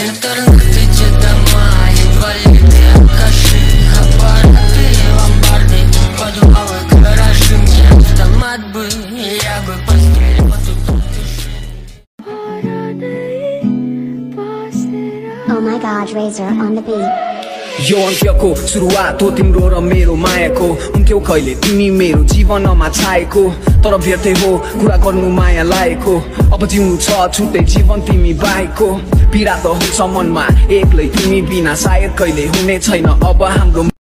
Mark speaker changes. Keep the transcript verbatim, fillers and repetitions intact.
Speaker 1: Oh my god, Razor on the beat.
Speaker 2: यो अन्त्यको सुरुवात हो तिम्रो र मेरो मायाको हुन्थ्यौ कहिले तिमी मेरो जीवनमा छाएको तर व्यर्थै हो कुरा गर्नु माया लागेको अब जिउनु छ छुट्टै जीवन तिमी बाहेकको पीडा त हुन्छ मनमा एक्लै तिमी बिना सायद कहिले हुने छैन अब हाम्रो